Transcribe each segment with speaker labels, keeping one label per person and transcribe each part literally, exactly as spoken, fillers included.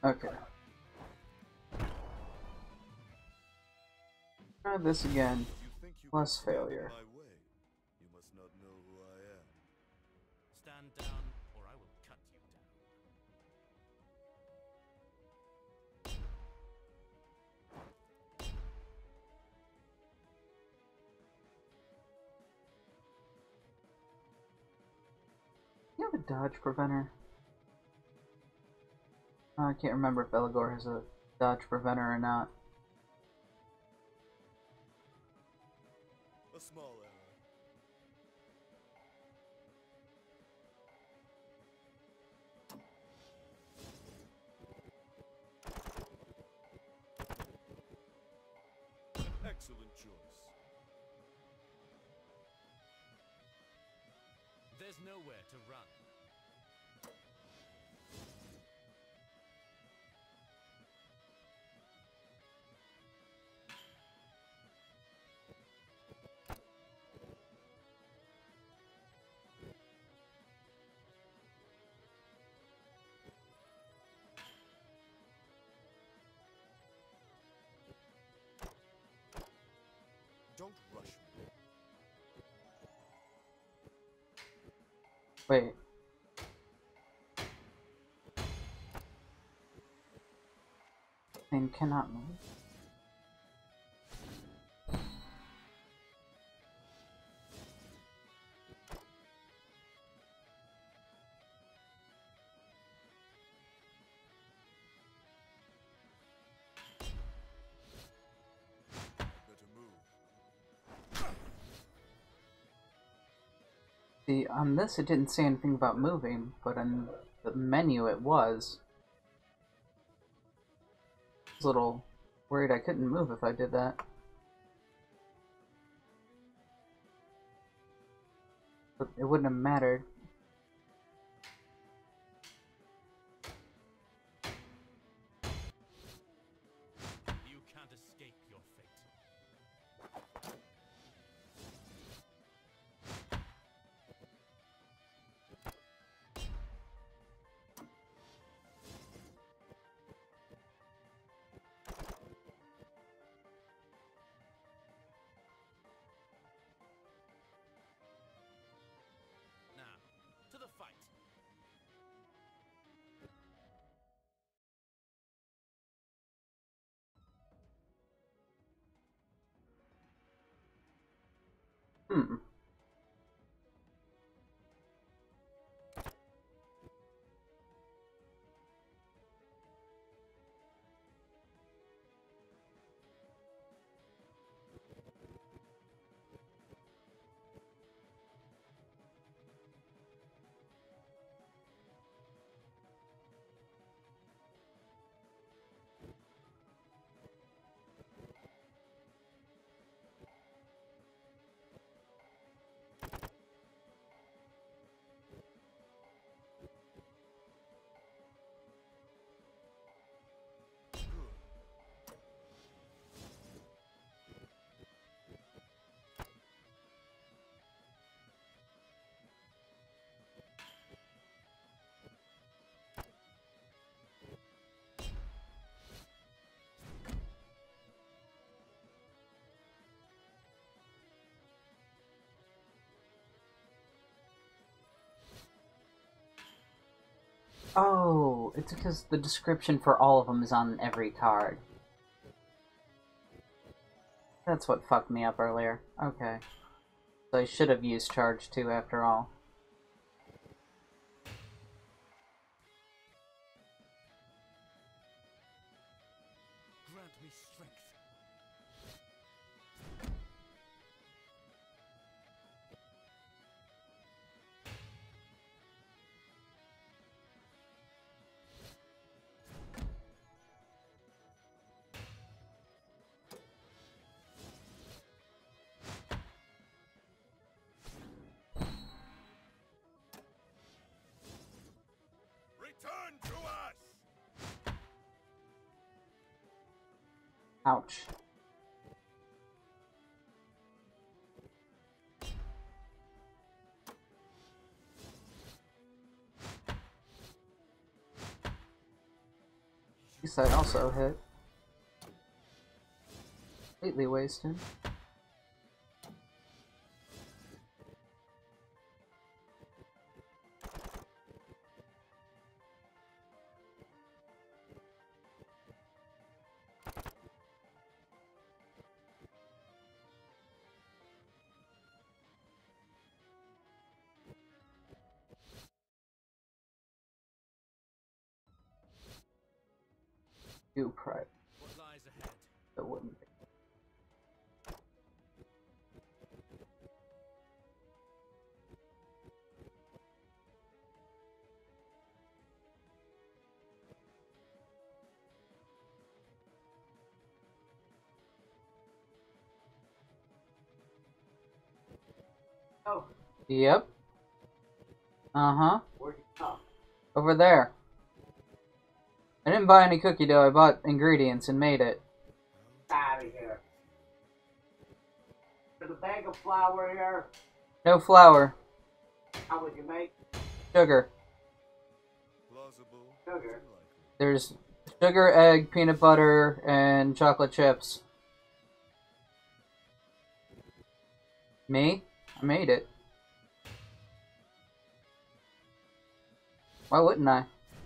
Speaker 1: Okay. Try this again. Plus failure.
Speaker 2: You must not know who I am.
Speaker 3: Stand down, or I will cut you down.
Speaker 1: You have a dodge preventer? Oh, I can't remember if Elagor has a dodge preventer or not.
Speaker 2: A small error. An excellent choice.
Speaker 3: There's nowhere to run.
Speaker 2: Don't rush me.
Speaker 1: Wait. Thing cannot move.
Speaker 2: Better move.
Speaker 1: See, on this it didn't say anything about moving, but on the menu it was. I was a little worried I couldn't move if I did that. But it wouldn't have mattered.
Speaker 3: You can't escape your fate. Now, to the fight.
Speaker 1: Hmm. Oh, it's because the description for all of them is on every card. That's what fucked me up earlier. Okay. So I should have used Charge two after all.
Speaker 3: Grant me strength.
Speaker 2: Return to us!
Speaker 1: Ouch. At least I also hit. Completely wasted. Do private.
Speaker 3: What lies ahead?
Speaker 1: That wouldn't be.
Speaker 4: Oh,
Speaker 1: Yep. Uh-huh.
Speaker 4: where'd you come?
Speaker 1: Over there. I didn't buy any cookie dough, I bought ingredients and made it.
Speaker 4: Out of here. There's a bag of flour here.
Speaker 1: No flour.
Speaker 4: How would you make
Speaker 1: Sugar.
Speaker 2: Plausible.
Speaker 4: sugar?
Speaker 2: Unlikely.
Speaker 1: There's sugar, egg, peanut butter, and chocolate chips. Me? I made it. Why wouldn't I?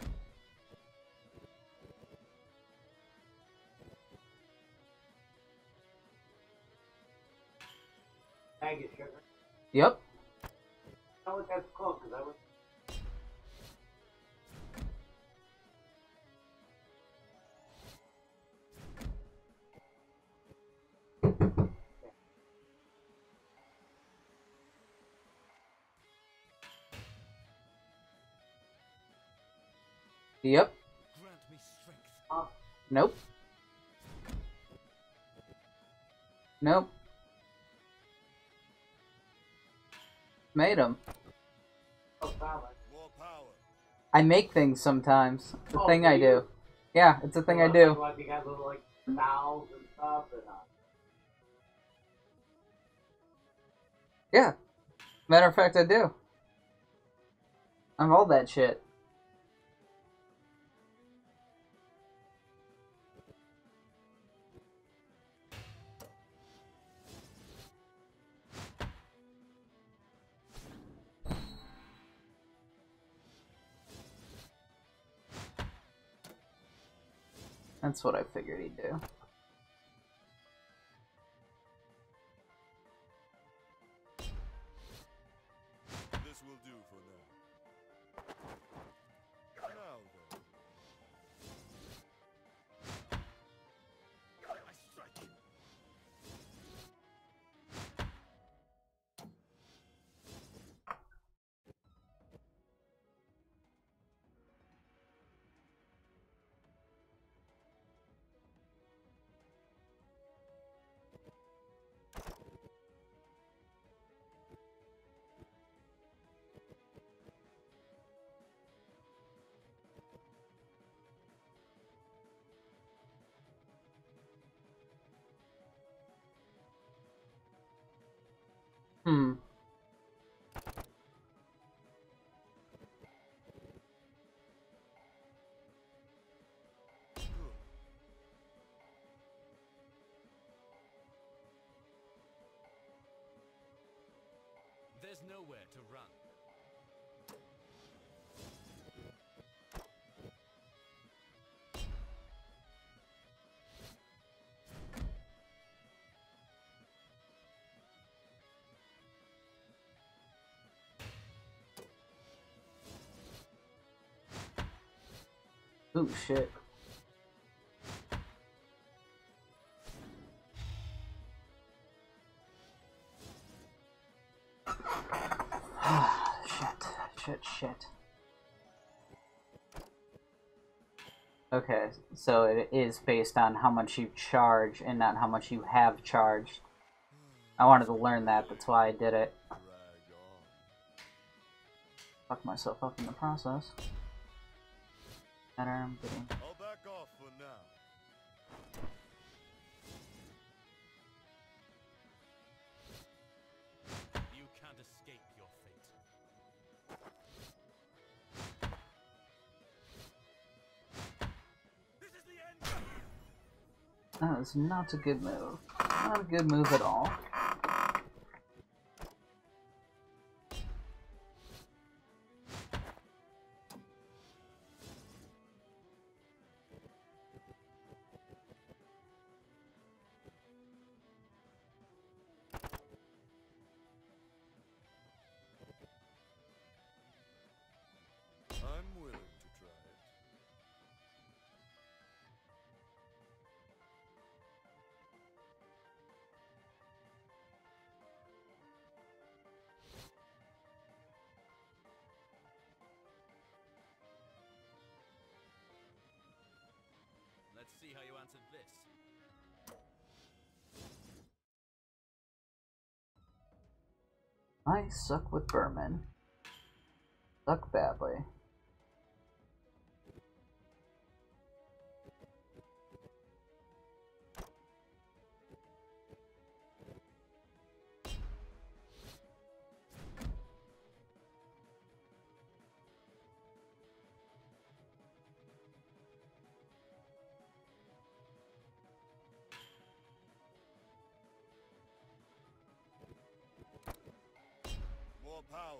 Speaker 4: Bag of sugar.
Speaker 1: Yep.
Speaker 4: How would that cook? Cause I was.
Speaker 1: Yep.
Speaker 3: Grant me strength.
Speaker 4: Uh,
Speaker 1: Nope. Nope. Made them.
Speaker 4: oh, flour.
Speaker 2: More power.
Speaker 1: I make things sometimes. It's a
Speaker 4: Oh,
Speaker 1: thing
Speaker 4: do
Speaker 1: I
Speaker 4: you?
Speaker 1: do. Yeah, it's a thing I
Speaker 4: Like,
Speaker 1: do.
Speaker 4: Like you got little like valves and stuff, and uh,
Speaker 1: Yeah. Matter of fact, I do. I'm all that shit. That's what I figured he'd do.
Speaker 2: This will do for now. Now then.
Speaker 3: I strike you.
Speaker 1: Hmm.
Speaker 2: Good.
Speaker 3: There's nowhere to run.
Speaker 1: Ooh, shit. Shit. Shit, shit. Okay, so it is based on how much you charge and not how much you have charged. I wanted to learn that, that's why I did it.
Speaker 2: Drag on.
Speaker 1: Fuck myself up in the process. Better, I'm getting...
Speaker 2: I'll back off for now.
Speaker 3: You can't escape your fate. This is
Speaker 1: That is not a good move. Not a good move at all.
Speaker 2: I'm willing to try it.
Speaker 3: Let's see how you answered this.
Speaker 1: I suck with Berman. Suck badly.
Speaker 2: More power.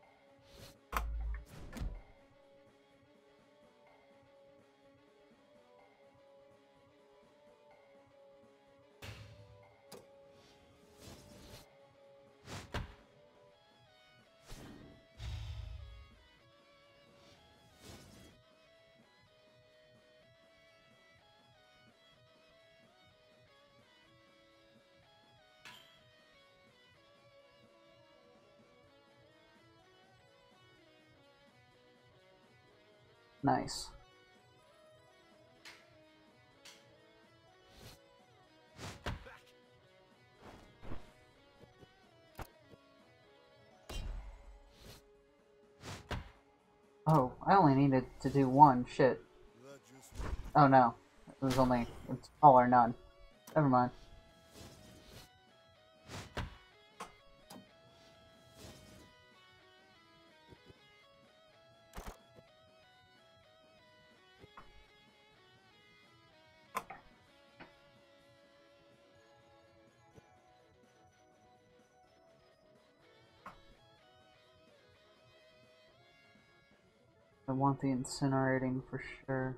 Speaker 1: Nice. Oh, I only needed to do one. Shit.
Speaker 2: That just won't
Speaker 1: Oh no. It was only... It's all or none. Never mind. I want the incinerating for sure.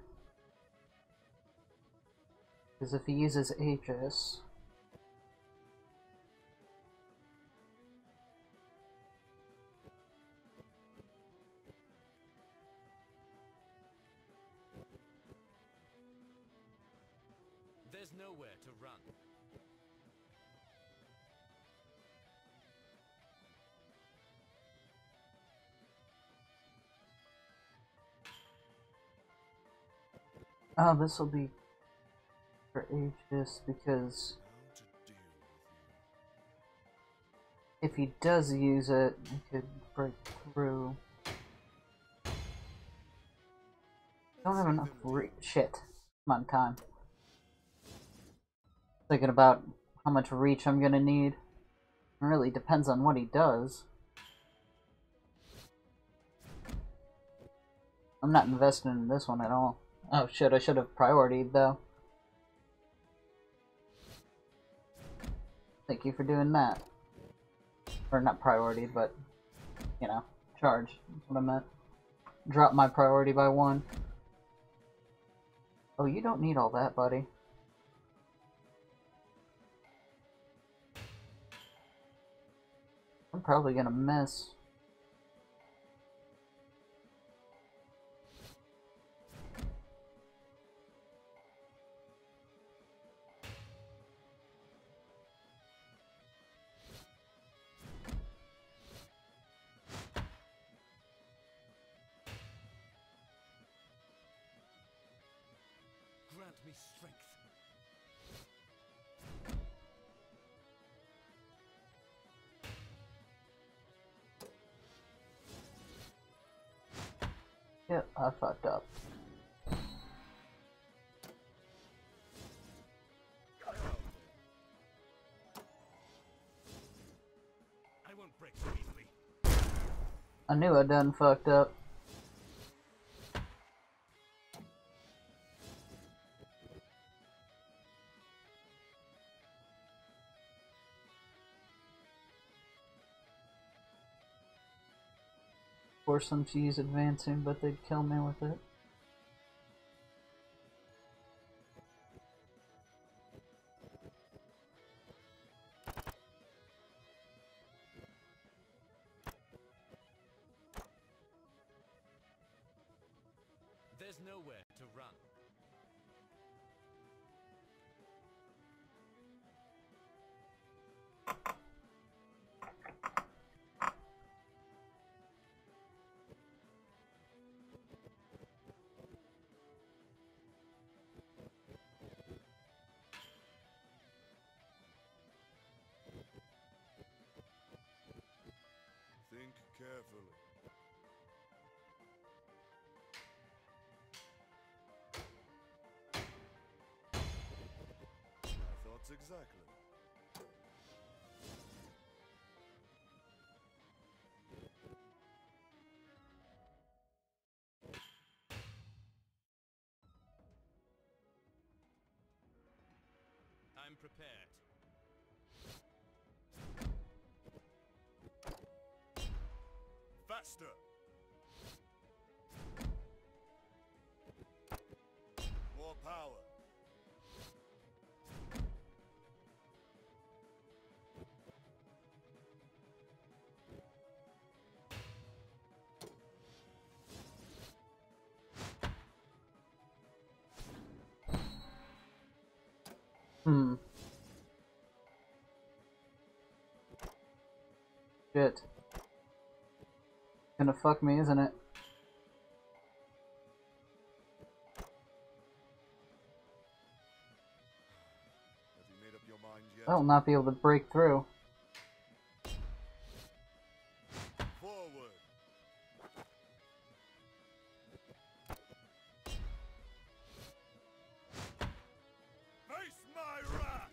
Speaker 1: Because if he uses Aegis...
Speaker 3: There's nowhere to run.
Speaker 1: Oh, this will be for Aegis because
Speaker 2: know to deal with you.
Speaker 1: if he does use it, he could break through. Don't have enough re- shit. Come on, time. Thinking about how much reach I'm gonna need. It really depends on what he does. I'm not investing in this one at all. Oh shit, I should have priorityed though. Thank you for doing that. Or not priority, but, you know, charge. That's what I meant. Drop my priority by one. Oh, you don't need all that, buddy. I'm probably gonna miss.
Speaker 3: Grant me strength.
Speaker 1: Yep, I fucked up.
Speaker 3: I won't break so easily.
Speaker 1: I knew I done fucked up. Force them to use advancing, but they'd kill me with it.
Speaker 3: There's nowhere to run.
Speaker 2: Think carefully. My thoughts exactly.
Speaker 3: I'm prepared.
Speaker 2: Faster! More power.
Speaker 1: Hmm. Shit. Gonna fuck me, isn't it?
Speaker 2: Have you made up your mind yet?
Speaker 1: I'll not be able to break through.
Speaker 2: Forward! Face my wrath!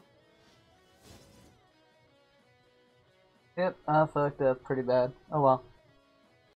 Speaker 1: Yep, I fucked up pretty bad. Oh well.